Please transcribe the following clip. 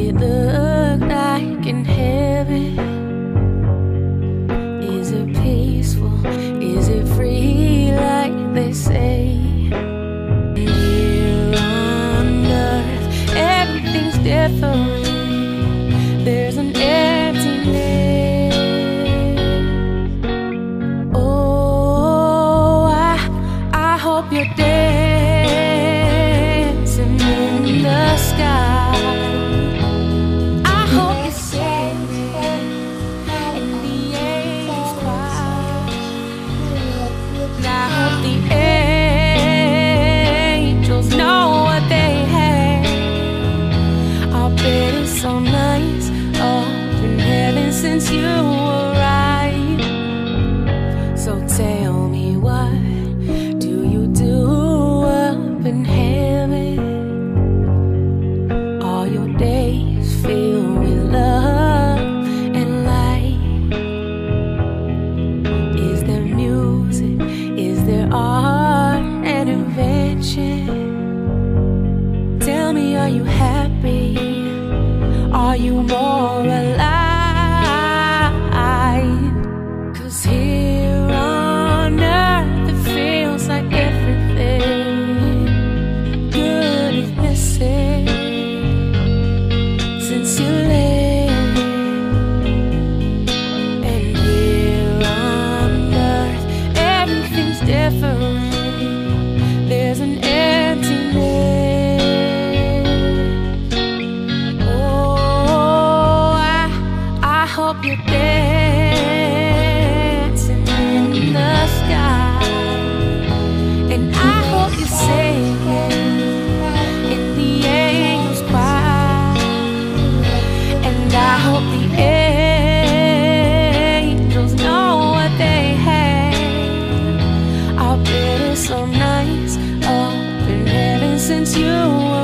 it look like in heaven? Is it peaceful? Is it free like they say? Here on earth, everything's different. There's an emptiness. Oh, I hope you're dancing in the sky. I hope you're singing and the angels cry. And I hope the angels know what they have. I'll bet it's so nice up in heaven since you arrived. So tell me, what do you do up in heaven? All your days filled with love and light. Is there music? Is there art and invention? Tell me, are you happy? Are you more alive? 'Cause here on earth it feels like everything good is missing since you left. And here on earth everything's different. There's an emptiness. I hope you're dancing in the sky. And I hope you're singing and the angels cry. And I hope the angels know what they have. I'll bet it's so nice up in heaven since you